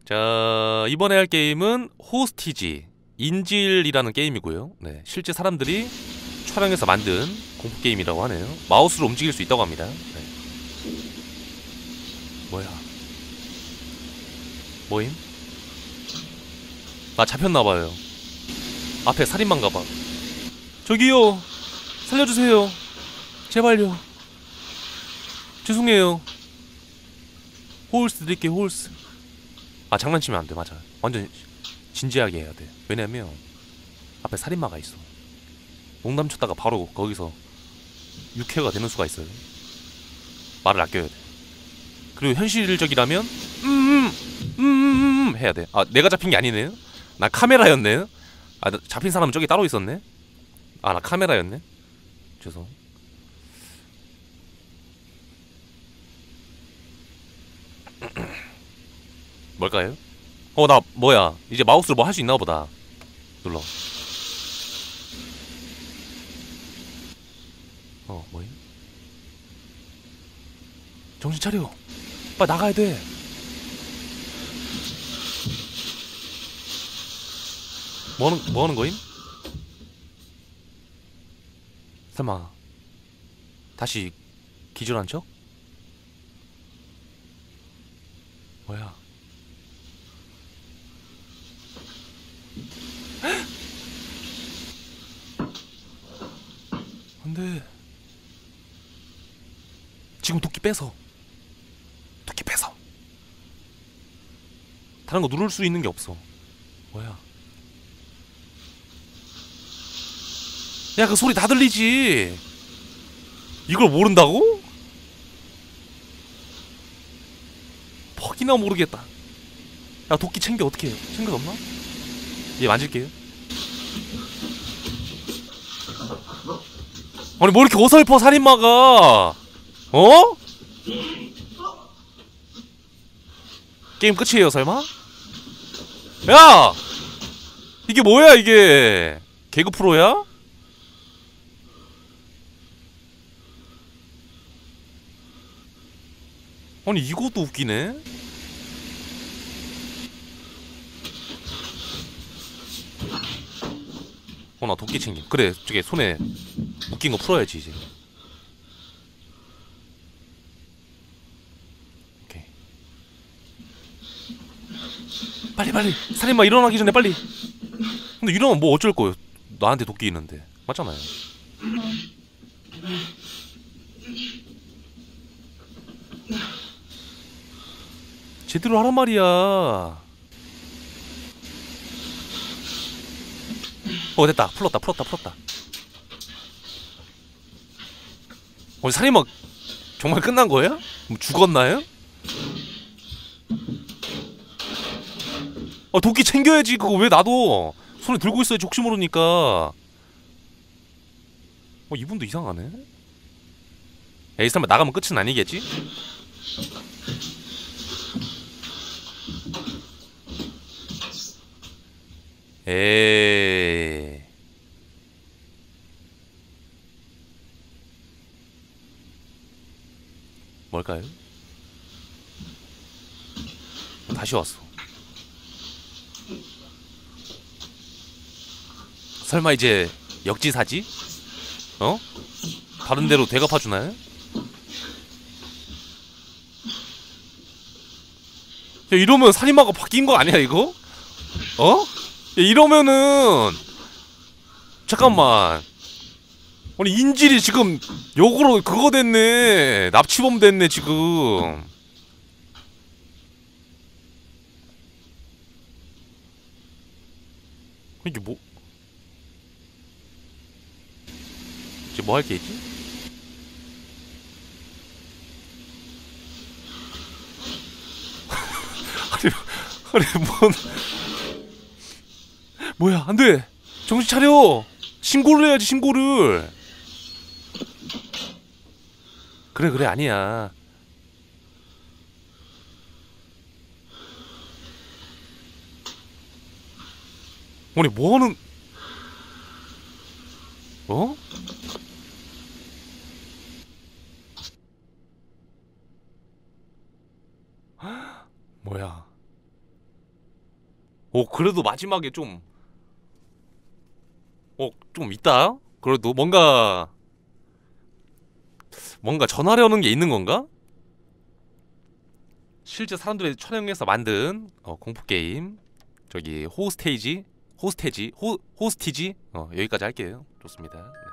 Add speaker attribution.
Speaker 1: 자, 이번에 할 게임은 호스티지 인질이라는 게임이고요. 네, 실제 사람들이 촬영해서 만든 공포 게임이라고 하네요. 마우스로 움직일 수 있다고 합니다. 네. 뭐야? 뭐임? 아, 잡혔나봐요. 앞에 살인마인가봐. 저기요, 살려주세요. 제발요. 죄송해요. 홀스 드릴게요. 홀스. 아, 장난치면 안돼. 맞아, 완전 진지하게 해야 돼. 왜냐면 앞에 살인마가 있어. 농담 쳤다가 바로 거기서 육회가 되는 수가 있어요. 말을 아껴야 돼. 그리고 현실적이라면 해야 돼. 아, 내가 잡힌 게 아니네요. 나 카메라였네. 아, 잡힌 사람은 저기 따로 있었네. 아, 나 카메라였네. 죄송. 뭘까요? 나 뭐야, 이제 마우스로 뭐 할 수 있나 보다. 눌러. 뭐임? 정신 차려. 빨리 나가야 돼. 뭐 하는 거임? 설마 다시 기절한 척? 뭐야? 안돼. 지금 도끼 뺏어. 도끼 뺏어. 다른 거 누를 수 있는 게 없어. 뭐야? 야, 그 소리 다 들리지. 이걸 모른다고? 퍽이나 모르겠다. 야, 도끼 챙겨. 어떻게 해요? 챙겨졌나? 얘 만질게요. 아니, 뭐 이렇게 어설퍼, 살인마가. 어? 게임 끝이에요, 설마? 야! 이게 뭐야, 이게? 개그 프로야? 아니, 이것도 웃기네? 나 도끼 챙김. 그래, 저게 손에 웃긴 거 풀어야지, 이제. 오케이. 빨리. 살인마 일어나기 전에 빨리. 근데 일어나면 뭐 어쩔 거예요? 나한테 도끼 있는데. 맞잖아요. 제대로 하란 말이야. 됐다. 풀었다. 살인마 정말 끝난 거예요? 뭐 죽었나요? 도끼 챙겨야지. 그거 왜 놔둬? 손에 들고 있어야지, 혹시 모르니까. 이분도 이상하네. 에이, 설마 나가면 끝은 아니겠지? 에이. 뭘까요? 다시 왔어. 설마 이제 역지사지? 다른 데로 되갚아주나요? 야, 이러면 살인마가 바뀐 거 아니야, 이거? 야, 이러면은 잠깐만. 아니, 인질이 지금 역으로 그거 됐네. 납치범 됐네, 지금. 이게 뭐? 이제 뭐 할 게 있지? 아니, 뭐야, 안 돼! 정신 차려! 신고를 해야지, 신고를! 그래, 아니야. 아니, 뭐하는... 뭐야. 그래도 마지막에 좀 좀 있다. 그래도 뭔가 전하려는 게 있는 건가? 실제 사람들이 촬영해서 만든 공포 게임 저기 호스티지 여기까지 할게요. 좋습니다. 네.